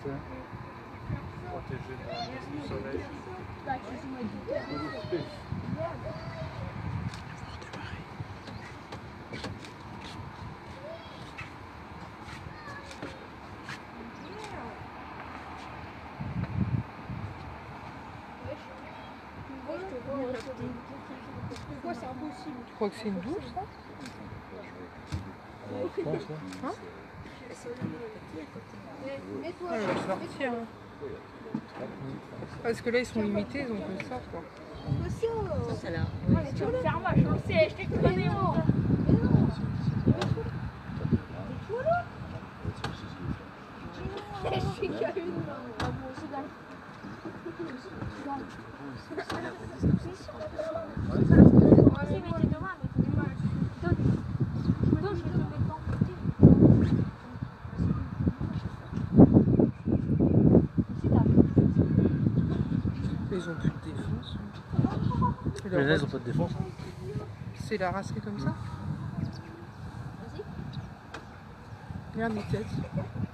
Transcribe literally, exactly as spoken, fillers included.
ça. Protégé du soleil. Pourquoi c'est impossible? Tu crois que c'est une douche, ça? Je pense, ouais. Hein? Mets-toi. Ouais, je vais sortir. Hein. Parce que là, ils sont limités, donc on sort, quoi. Ça, Ça, là. ouais, tu vas me faire mal, je le sais, je t'ai cramé. Je suis qu'à une main. Ah bon, c'est dingue. Vas-y, mets tes deux mains, mets tes deux mains. Donne. Donne, je vais te mettre dedans. Ils ont plus de défense. Mais là, ils ont pas de défense. C'est la racerie comme ça. Vas-y. Regarde les têtes.